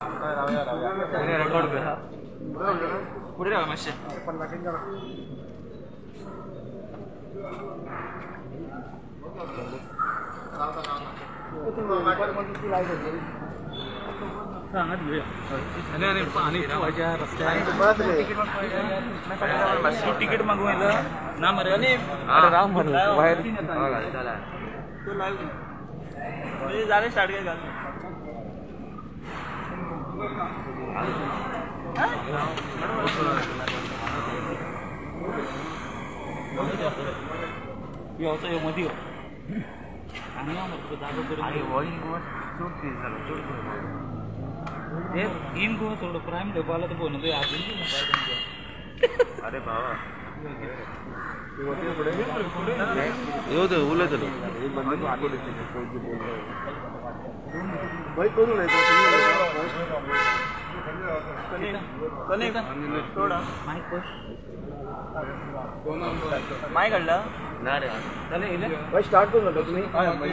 Record कर हा पुढे राहा मातशे सांगत घेऊया आणि तिकीट मागवायला ना मरे राम म्हणलं बाहेर झाले स्टार्ट काय घाल मध्ये इन को थोडं प्राईम डबाला तर बोलतो अरे बाबा येऊ दे उलट माय काढला ना रे स्टार्ट करू नका तुम्ही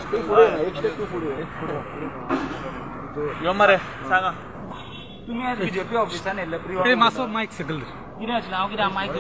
मरे सांगा तुम्ही आज बीजेपी ऑफिसान येयल्ले मासो मायक सकल कितें आसलें हांव कितें मायक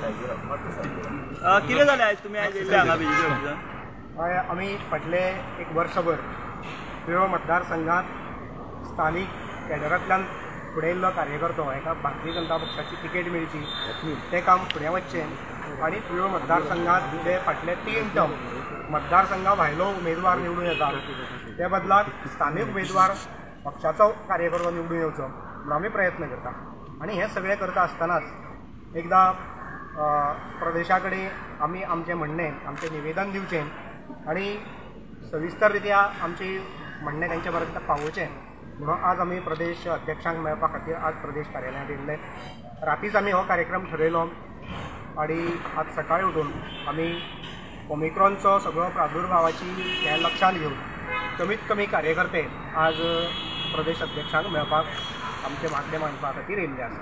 कितें जालें आयज तुमी आयज येयल्ले हांगा बीजेपी ऑफिसान आम्ही फाटले एक वर्षभर पिळो मतदारसंघात स्थानिक कॅडरांतल्यान फुडें येयल्लो कार्यकर्तो हाका भारतीय जनता पक्षाची तिकेट मेळची तें काम फुडें वचचें आनी पिळो मतदारसंघात जे फाटले 3 टर्म मतदारसंघा भायलो उमेदवार निवडून येता ते बदलाक स्थानिक उमेदवार पक्षाचो कार्यकर्तो निवडून येवचो म्हणून आमी प्रयत्न करता आनी हें सगळें करता आसतनाच एकदां प्रदेशा कडेन आमी आमचें म्हणणें आमचें निवेदन दिवचें आनी सविस्तर रित्या आमची म्हणणें तेंचे पर्यंत पावोवचें म्हणून आज आमी प्रदेश अध्यक्षांक मेळपा खातीर आज प्रदेश कार्यालयांत येयल्ले रातीच आमी हो कार्यक्रम ठरयलो आनी आज सकाळी उठून आमी ओमिक्रॉनचो सगळो प्रादुर्भावाची हें लक्षांत घेवन कमीत कमी कार्यकर्ते आज प्रदेश अध्यक्षांक मेळपाक आमचे मागणे मांडपा खातीर येयल्ले आसा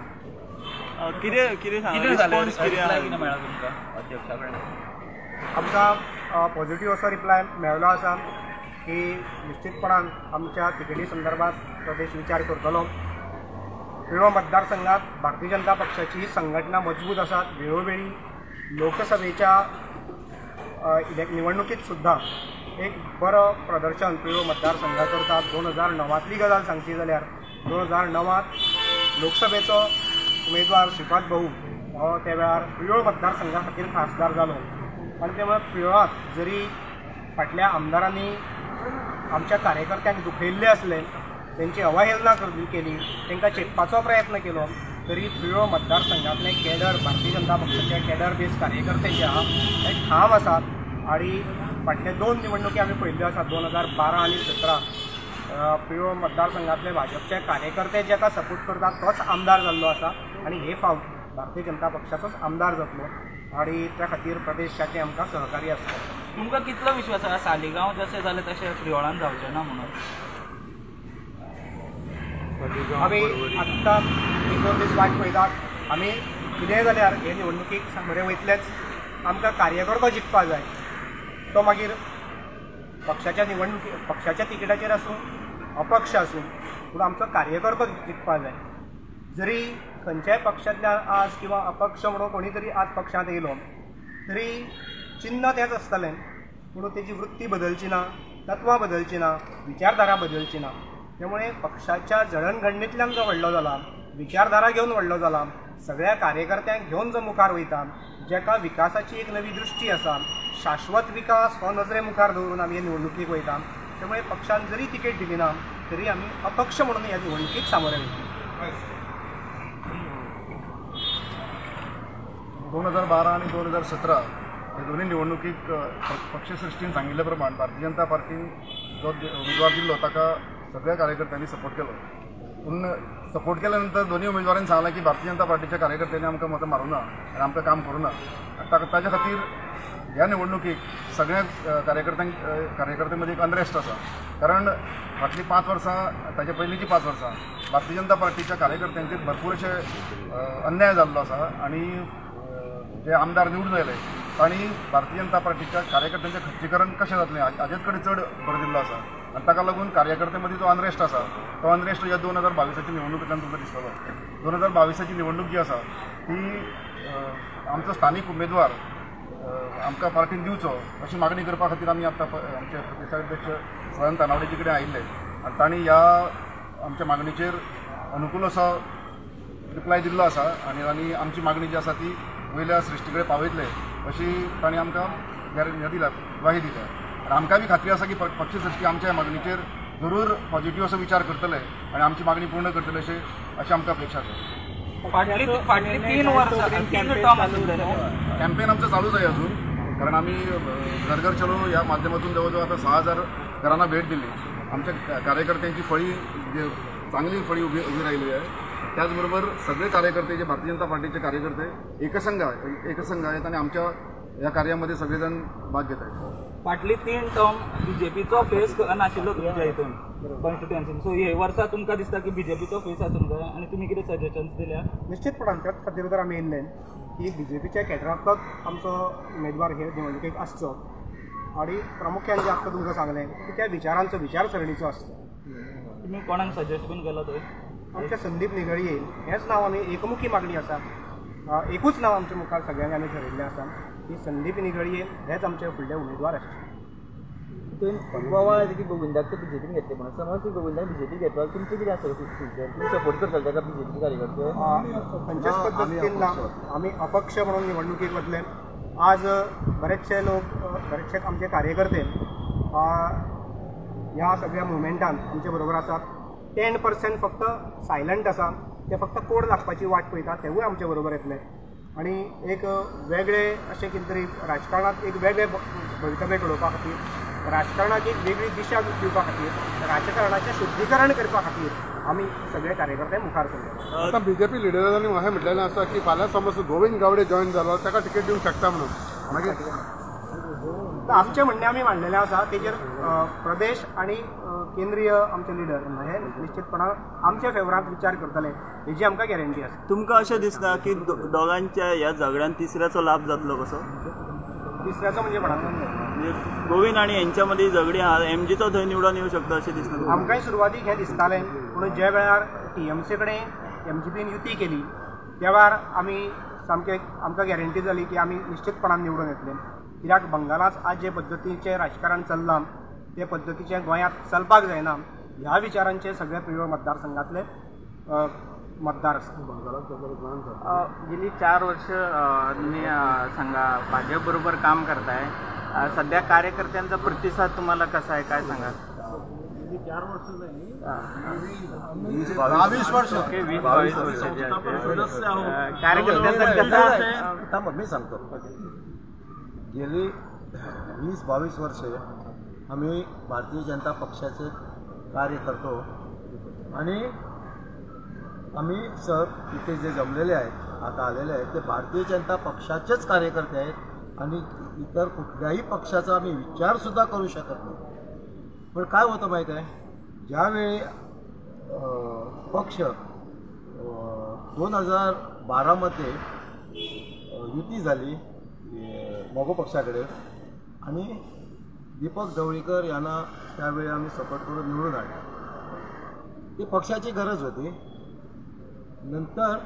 आमकां पॉझिटिव्ह असो रिप्लाय मेळ्ळो आसा की निश्चितपणान आमच्या तिकेटी संदर्भात प्रदेश विचार करतलो पिळो मतदारसंघात भारतीय जनता पक्षाची संघटना मजबूत आसा वेळोवेळी लोकसभेच्या निवडणुकीत सुद्दां एक बरो प्रदर्शन पिळो मतदारसंघा करता 2009तली गजाल सांगची जाल्यार 2009त लोकसभेचो उमेदवार श्रीपाद भाऊ हो त्या वेळार पिळो मतदारसंघा खातीर खासदार जालो आनी तेव्हा पिळांत जरी फाटल्या आमदारांनी आमच्या कार्यकर्त्यांक दुखयल्ले असले त्यांची अवहेलना केली तांकां चेपपाचो प्रयत्न केलो तरी पिळो मतदारसंघातले कॅडर भारतीय जनता पक्षाचे कॅडर बेस कार्यकर्ते जे आहा ते ठाम आसात आनी फाटले 2 निवडणुकी आमी पळयल्ल्यो आसात 2012 आनी 2017 पिळो मतदारसंघातले भाजपचे कार्यकर्ते जेका सपोर्ट करतात तोच आमदार जाल्लो आसा आनी हे फावट भारतीय जनता पक्षाचोच आमदार जातलो आनी त्या खातीर प्रदेशाचे आमकां सहकार्य आसता तुमकां कितलो विश्वास आसा सालिगांव जशें जालें तशें फ्रियोळान जावचें ना म्हणून आमी आत्तां 1-2 दीस वाट पळयतात आमी कितेंय जाल्यार हे निवडणुकीक बरें वयतलेच आमकां कार्यकर्तो जिखपा जाय तो मागीर पक्षाच्या तिकेटाचेर आसूं अपक्ष आसूं पूण आमचो कार्यकर्तो जिखपा जाय जरी खंयच्याय पक्षांतल्यान आज किंवा अपक्ष म्हणून कोणी तरी आज पक्षांत येयलो तरी चिन्ह तेंच आसतलें पूण तेजी वृत्ती बदलची ना तत्वां बदलची ना विचारधारा बदलची ना त्यामुळे पक्षाच्या जडणघडणींतल्यान जो व्हडलो जाला विचारधारा घेवन व्हडलो जाला सगळ्या कार्यकर्त्यांक घेवन जो मुखार वयता जेका विकासाची एक नवी दृश्टी आसा शाश्वत विकास हो नजरे मुखार दवरून आमी हे निवडणुकीक वयता त्यामुळे पक्षान जरी तिकेट दिली ना तरी आमी अपक्ष म्हणून ह्या निवडणुकीक सामोरे वयता 2012 आणि 2017 हे दोन्ही निवडणुकीक पक्षसृश्टीन सांगिल्ले प्रमाण भारतीय जनता पार्टीन जो उमेदवार दिल्लो ताका सगळ्या कार्यकर्त्यांनी सपोर्ट केलो पूण सपोर्ट केल्यानंतर दोन्ही उमेदवारांनी सांगलें की भारतीय जनता पार्टीच्या कार्यकर्त्यांनी आमकां मतां मारूं ना आनी आमकां काम करूं ना ताच्या खातीर ह्या निवडणुकीक सगळ्या कार्यकर्त्यां मदीं एक अनरेस्ट आसा कारण फाटलीं 5 वर्सां ताचे पयलींची 5 वर्सां भारतीय जनता पार्टीच्या कार्यकर्त्यांचेर भरपूर अशे अन्याय जाल्लो आसा आनी जे आमदार निवडून आयले तांणी भारतीय जनता पार्टीच्या कार्यकर्त्यांचें खच्चीकरण कशें जातलें हाजेच कडेन चड भर दिल्लो आसा आनी ताका लागून कार्यकर्ते मदीं जो अनरेस्ट आसा तो अनरेस्ट ह्या 2022च्या निवडणुकींतल्यान तुमकां दिसतलो 2022ची निवडणूक जी आसा ती आमचो स्थानीक उमेदवार आमकां पार्टीन दिवचो अशी मागणी करपा खातीर आमी आतां आमचे प्रदेशाध्यक्ष सदानंद तानावडेजी कडेन आयिल्ले आनी तांणी ह्या आमच्या मागणीचेर अनुकूल असो रिप्लाय दिल्लो आसा आनी आमची मागणी जी आसा ती वयल्या सृश्टी कडेन पावयतले अशी तांणी आमकां हें दिल्या ग्वाही दिल्या आनी आमकां बी खात्री आसा की पक्ष सृश्टी आमच्या ह्या मागणीचेर जरूर पॉझिटिव्ह असो विचार करतले आनी आमची मागणी पूर्ण करतले अशी आमकां अपेक्षा आसा. फाटली 3 वर्सां 3 टर्म आशिल्ले कॅम्पेन आमचं चालूच आहे अजून कारण आम्ही घर घर चलो या माध्यमातून जवळजवळ आता 6,000 घरांना भेट दिली. आमच्या कार्यकर्त्यांची फळी चांगली फळी उभी राहिली आहे. त्याचबरोबर सगळे कार्यकर्ते जे भारतीय जनता पार्टीचे कार्यकर्ते एकसंघ आहेत आणि आमच्या या कार्यामध्ये सगळेजण भाग घेत आहेत. फाटली 3 टर्म बीजेपीचो फेस नाशिल्लो तुमच्या हितून कॉन्स्टिट्युएन्सीन सो हे वर्सा तुमकां दिसता की बीजेपीचो फेस आसूंक जाय आनी तुमी कितें सजेशन्स दिल्या? निश्चितपणान त्याच खातीर तर आमी येयल्ले की बीजेपीच्या कॅडरांतलोच आमचो उमेदवार हे निवडणुकेक आसचो आणि प्रामुख्यान जे आतां तुमकां सांगलें की त्या विचारांचो विचारसरणीचो आसचो. तुमी कोणाक सजेस्ट बीन केला थंय? आमच्या संदीप निगडी येईल हेच नांव आमी एकमुखी मागणी आसा. एकूच नांव आमच्या मुखार सगळ्यांनी आमी ठरयिल्लें आसा की संदीप निगडी येईल हेच आमचे फुडले उमेदवार आसचे. गोवा की गोविंदाक ते बीजेपीन घेतले म्हणून समज ती गोविंदाक बीजेपी घेतलो तुमचे कितें आसतलें फ्युचर? तुमी सपोर्ट करतले ताका बीजेपी कार्यकर्ते? खंयच्याच पद्दतीन ना. आमी अपक्ष म्हणून निवडणुकीक वतले. आज बरेचशे लोक बरेचशे आमचे कार्यकर्ते ह्या सगळ्या मुवमेंटान आमचे बरोबर आसात. 10% फक्त सायलंट आसा ते फक्त कोड दाखपाची वाट पळयतात तेवूय आमचे बरोबर येतले आणि एक वेगळे अशें कितें तरी राजकारणात एक वेगळे भवितव्य घडोवपा खातीर राजकारणाक एक वेगळी दिशा दिवपा खातीर राजकारणाचें शुद्धीकरण करपा खातीर आमी सगळे कार्यकर्ते मुखार सरले. आता बीजेपी लिडरांनी अशें म्हटलेलें आसा की फाल्यां समज गोविंद गावडे जॉईन जालो ताका तिकेट दिवंक शकता म्हणून मागीर आमचें म्हणणें आमी मांडलेलें आसा. तेजेर प्रदेश आनी केंद्रीय आमचे लिडर हे निश्चितपणान आमच्या फेवरांत विचार करतले हेजी आमकां गॅरंटी आसा. तुमकां अशें दिसता की दोगांच्या ह्या झगड्यान तिसऱ्याचो लाभ जातलो कसो? तिसऱ्याचो म्हणजे कोणाक? गोविंद आनी हेंच्या मदीं झगडी आहा एमजीचो थंय निवडून येवं शकता अशें दिसता? आमकांय सुरवातीक हें दिसतालें पूण ज्या वेळार टीएमसी कडेन एमजीपीन युती केली त्या वेळार आमी सामकें आमकां गॅरंटी जाली की आमी निश्चितपणान निवडून येतले. कित्याक बंगालाच आज जे पद्दतीचें राजकारण चल्लां ते पद्दतीचें गोंयांत चलपाक जायना. ह्या विचारांचे सगळे प्रियो मतदारसंघातले मतदार आसात. गेली 4 वर्ष तुम्ही सांगा भाजप बरोबर काम करताय. सध्या कार्यकर्त्यांचा प्रतिसाद तुम्हाला कसा आहे काय सांगा? 22 वर्ष ओके 20-22 वर्षाचे कार्यकर्त्यांचा कसा? मी सांगतो गेली 20-22 वर्षे आम्ही भारतीय जनता पक्षाचे कार्य करतो आणि आम्ही सर इथे जे जमलेले आहेत आता आलेले आहेत ते भारतीय जनता पक्षाचेच कार्यकर्ते आहेत आणि इतर कुठल्याही पक्षाचा आम्ही विचारसुद्धा करू शकत नाही. पण काय होतं माहीत आहे ज्यावेळी पक्ष 2012मध्ये युती झाली मोगो पक्षाकडे आणि दीपक ढवळीकर यांना त्यावेळी आम्ही सपोर्ट करून निवडून आणले. ती पक्षाची गरज होती. नंतर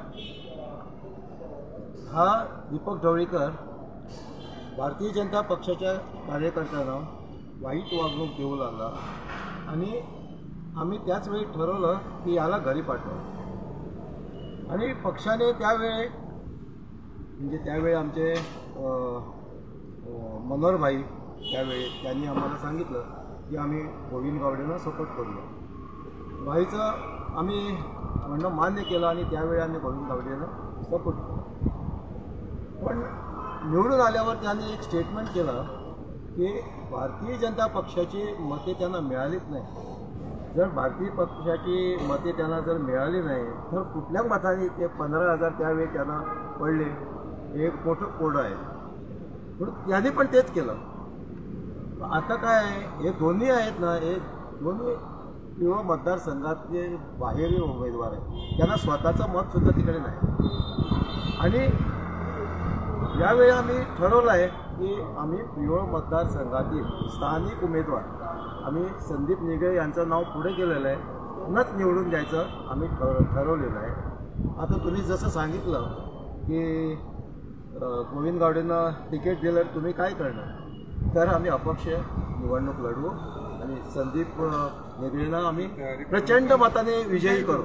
हा दीपक ढवळीकर भारतीय जनता पक्षाच्या कार्यकर्त्यांना वाईट वागणूक देऊ लागला आणि आम्ही त्याच वेळी ठरवलं की याला घरी पाठवा आणि पक्षाने त्यावेळी म्हणजे त्यावेळी आमचे मनोहर भाई त्यावेळी त्यांनी आम्हाला सांगितलं की आम्ही गोविंद गावडेंना सपोर्ट करूया. भाईचं आम्ही म्हणणं मान्य केलं आणि त्यावेळी आम्ही गोविंद गावडेंना सपोर्ट केलं. पण निवडून आल्यावर त्यांनी एक स्टेटमेंट केलं की भारतीय जनता पक्षाची मते त्यांना मिळालीच नाही. जर भारतीय पक्षाची मते त्यांना जर मिळाली नाही तर कुठल्या मताने ते 15,000 त्यावेळी त्यांना पडले हे मोठं कोडं आहे. म्हणून त्यांनी पण तेच केलं. आता काय हे दोन्ही आहेत ना हे दोन्ही किंवा मतदारसंघातले बाहेरील उमेदवार आहेत त्यांना स्वतःचं मतसुद्धा तिकडे नाही आणि यावेळी आम्ही ठरवलं आहे की आम्ही पिरोळ मतदारसंघातील स्थानिक उमेदवार आम्ही संदीप निगळे यांचं नाव पुढे केलेलं आहे, त्यांनाच निवडून द्यायचं आम्ही ठरवलेलं आहे. आता तुम्ही जसं सांगितलं की गोविंद गावडेंना तिकीट दिलं तुम्ही काय करणार, तर आम्ही अपक्ष निवडणूक लढवू आणि संदीप निगळेंना आम्ही प्रचंड मताने विजयी करू.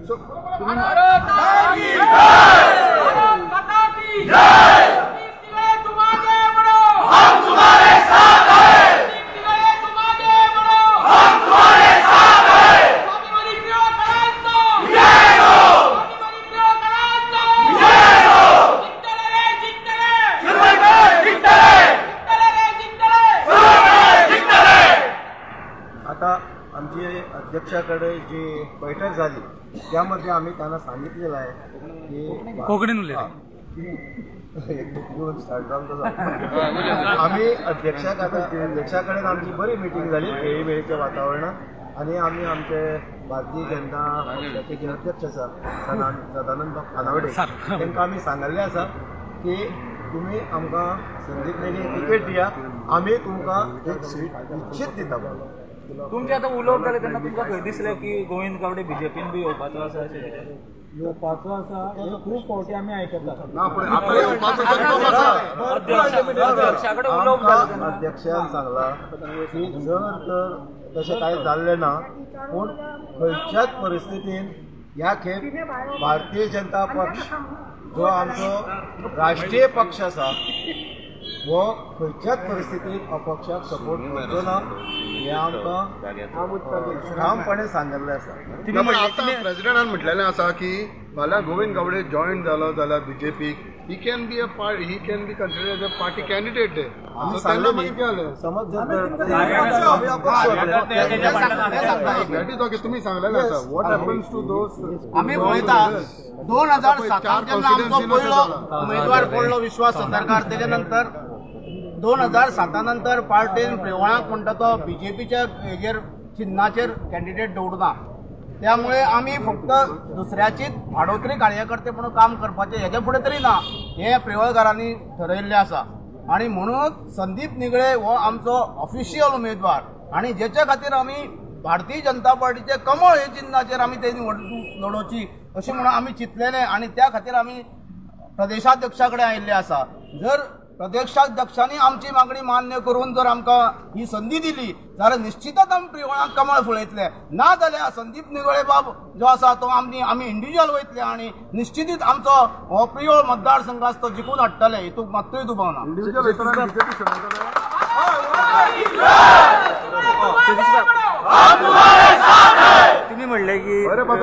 आता आमची अध्यक्षाकडे जी बैठक झाली त्यामध्ये आम्ही त्यांना सांगितलेलं आहे की आम्ही अध्यक्षाकडे आमची बरी मीटिंग झाली खेळीमेळीच्या वातावरणात आणि आम्ही आमचे भारतीय जनता पक्षाचे जे अध्यक्ष आसा सदानंद खानावडे तांकां आमी सांगल्लें आसा की तुम्ही आमकां संदीप निगळे तिकेट दिया, आमी तुमकां एक सीट निश्चित दिता. तुमचे आता उलोवप जालें तेन्ना तुमकां खंय दिसलें की गोविंद गावडे बीजेपीन बी येवपाचो आसा अशें? येवपाचो आसा हे खूब फावटी आमी आयकतात. अध्यक्षाकडे उलोवप जालें अध्यक्षान सांगला की जर तर तशें कांय जाल्लें ना, पूण खंयच्याच परिस्थितीन ह्या खेप भारतीय जनता पक्ष जो आमचो राष्ट्रीय पक्ष आसा वो खंयच्याच परिस्थितीत अपक्षाक सपोर्ट करचो ना हें आमकां ठामपणे सांगिल्लें आसा. प्रेसिडेंटान म्हटलेलें आसा की फाल्यां गोविंद गावडे जॉयन जालो जाल्यार बीजेपीक he can be considered as a party candidate. समज तुम्ही सांगलेलें आसा वॉट हॅपन्स टू दोज. आम्ही पळयता 2007 जेन्ना आमचो पयलो उमेदवार पडलो विश्वास सतरकार, तेजे नंतर 2007 नंतर पार्टीन प्रेवळाक म्हणटा तो बीजेपीच्या हेजेर चिन्हाचेर कॅन्डिडेट दवरना. त्यामुळे आम्ही फक्त दुसऱ्याचीच आडोत्री कार्यकर्ते म्हणून काम करपाचें हेजे फुडें तरी ना हे प्रेवळकारांनी ठरयिल्लें आसा. आणि म्हणून संदीप निगळे हो आमचो ऑफिशियल उमेदवार आणि जेच्या खातीर आमी भारतीय जनता पार्टीचे कमळ हे चिन्हाचेर आमी ते निवडणूक लडोवची अशें म्हणून आमी चिंतलेलें आणि त्या खातीर आमी प्रदेशाध्यक्षाकडे आयिल्ले आसा. जर प्रदेशाध्यक्षांनी आमची मागणी मान्य करून जर आमकां ही संधी दिली जाल्यार निश्चितच आमी प्रिवळाक कमळ फुलयतले. ना जाल्यार संदीप निगळे बाब जो आसा तो आमी इंडिव्हिज्युअल वयतले आणि निश्चितीत आमचो हो प्रिवळ मतदारसंघ आसा तो जिखून हाडटले हितून मात्तूय दुबाव ना. तुम्ही म्हणले की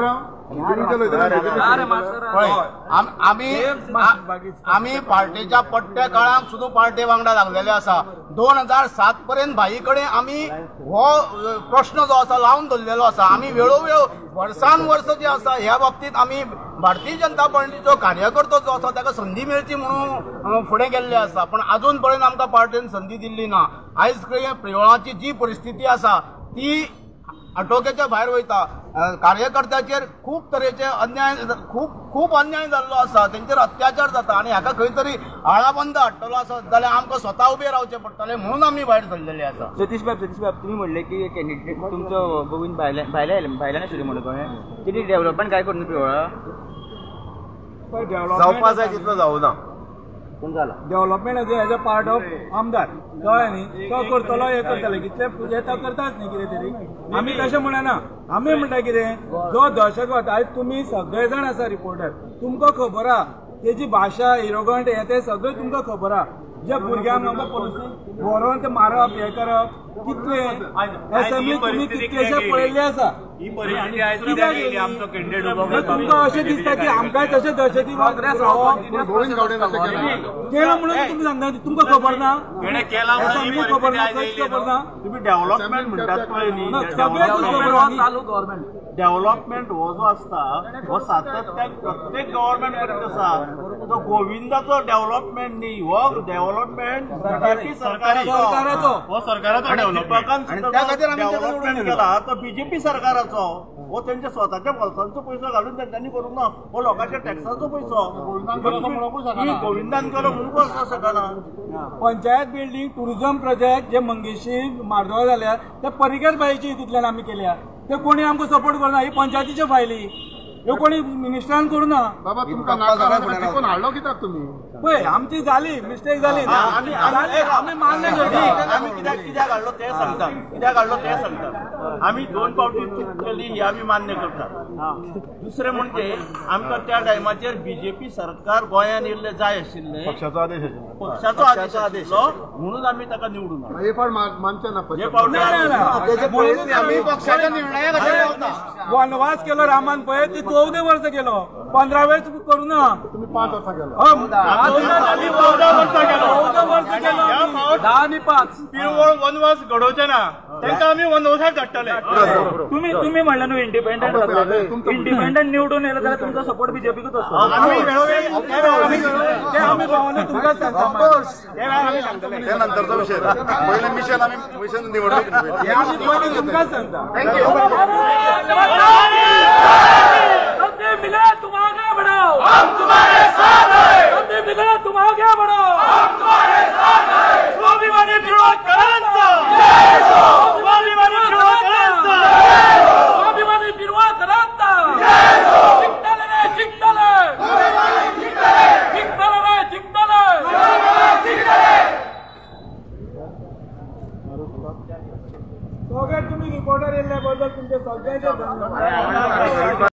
आम्ही पार्टीच्या पट्ट्या काळाक सुद्धा पार्टी वांगडा लागलेले आसा. 2007 पर्यंत भाई कडेन आमी हो प्रश्न जो आसा लावून धरलेलो आसा. आमी वेळोवेळ वर्सान वर्स जे आसा ह्या बाबतीत आमी भारतीय जनता पार्टीचो कार्यकर्तो जो आसा ताका संधी मेळची म्हणून फुडें गेल्ले आसा. पण अजून पर्यंत आमकां पार्टीन संधी दिल्ली ना. आयज प्रेवळाची जी परिस्थिती आसा ती आटोक्याच्या भायर वयता. कार्यकर्त्याचेर खूब तरेचे अन्याय खूप अन्याय जाल्लो आसा, तेंचेर अत्याचार जाता आणि हाका खंय तरी आळाबंद हाडटलो आसा जाल्यार आमकां स्वता उबे रावचे पडटले म्हणून आमी भायर सरलेले आसा. सतीश बाब तुम्ही म्हणले की कॅन्डिडेट तुमचो गोविंद भायल्यान आशिल्लो म्हणून कळ्ळें कितें डेव्हलपमेंट काय करून पिवळा जावपा जाय तितलो जावं ना. पूण जाला development as a part of आमदार कळ्ळें न्ही, तो करतलो हे करतले कितले हे तो करतात न्ही कितें तरी. आमी तशें म्हणना, आमी म्हणटा कितें जो दहशतवाद आयज तुमी सगळे जाण आसा रिपोर्टर तुमकां खबर आहा तेजी भाशा हिरोगंट हे ते सगळें तुमकां खबर आहा. जे भुरग्यांक आमकां पोलिसीन व्हरोन ते मारप हे करप कितले हे सगळे तुमी कितलेशे पळयल्ले आसा. तुमकां अशें दिसता की आमकांय तशें दहशतीवाद केला म्हणून तुमी सांगता तुमकां खबर ना, सगळी खबर ना, खंयच खबर ना. तुम्ही डेव्हलपमेंट म्हणटात पळय न्ही, सगळ्याक खबर आहा. चालू गव्हर्नमेंट डेव्हलपमेंट हो जो आसता हो सातत्यान प्रत्येक गव्हर्नमेंट करीत आसा. तो गोविंदाचो डेव्हलपमेंट न्ही, हो डेव्हलपमेंट बीजेपी सरकाराचो, हो सरकाराचो डेव्हलपमेंट केला तो बीजेपी सरकाराचो. हो त्यांच्या स्वतःच्या भलसांचो पैसो घालून त्यांनी करूंक ना हो लोकांच्या टॅक्साचो पैसो गोविंदान केलो म्हणून वचपाक शकना. पंचायत बिल्डिंग टुरिझम प्रोजेक्ट जे मंगेशी मार्दोळा जाल्या ते परिकर बाईच्या हितूंतल्यान आमी केल्या. ते कोणी आमकां सपोर्ट करना. ही पंचायतीच्यो फायली ह्यो कोणी मिनिस्टरान करूना. बाबा तुमकां नाका तिकून हाडलो कित्याक तुमी? पळय आमची जाली मिस्टेक जाली आमी मान्य करता. आम्ही कित्याक हाडलो ते सांगता. कित्याक हाडलो ते सांगता. आम्ही 2 फावटी चूक केली ही आम्ही मान्य करता. दुसरे म्हणजे आमकां त्या टायमाचेर बीजेपी सरकार गोंयान येयल्ले जाय आशिल्ले. पक्षाचो आदेश पक्षाचो आदेश आशिल्लो म्हणून आमी ताका निवडून हाडलो. हे फावट मानचे ना हे फावटी आमी पक्षाच्या निर्णया वनवास केलो रामान पळय ती 14 वर्स केलो 15 वेळेस करूना. तुम्ही 5 वर्सां केलो. 14 वर्सां केलो. 14 वर्स केलो 10 आणि 5 पिळवळ वनवास घडोवचे ना तांकां आमी वनवासाक धाडटले. तुम्ही म्हणलं न्हू इंडिपेंडंट निवडून येयला जाल्यार तुमचो सपोर्ट बीजेपीकूच असतो. ते आमी भावना तुमकांच सांगता. ते नंतरचा विषय. पहिले मिशन आम्ही मिशन निवडणूक हे आमी पयलीं तुमकांच सांगता. मिले तुम आगे बढ़ो, हम तुम्हारे साथ हैं. मिले तुम आगे बढ़ो, हम तुम्हारे साथ हैं. स्वाभिमानी विरोध करायचा. स्वाभिमानी विरोध करायचा. स्वाभिमानी विरोध करायचा. जिंकताले रे जिंकताले. जिंकताले रे जिंकताले. सगळे तुम्ही रिपोर्टर येयल्ल्या बद्दल तुमचे सगळ्यांचे धन्यवाद.